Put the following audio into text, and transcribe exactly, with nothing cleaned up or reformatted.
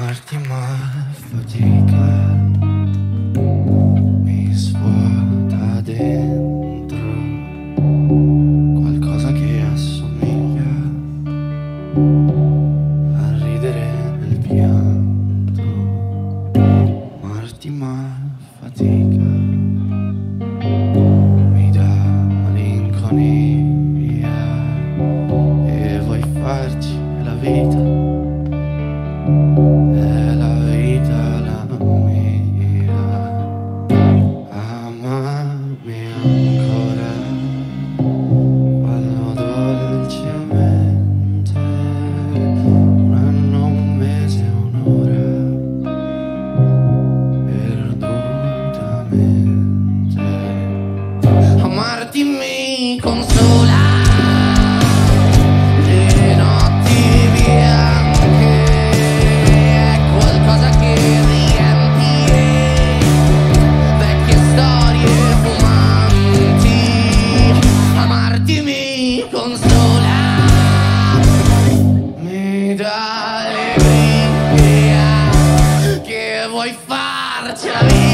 amarti ma fatica, mi svuota dentro qualcosa che assomiglia a ridere nel pianto. Amarti ma fatica, mi dà malinconia e vuoi farci la vita. È la vita la mia, amami ancora, fallo dolcemente, un anno, un mese, un'ora, perdutamente. Amarti mi consola. Vuoi farci la vita?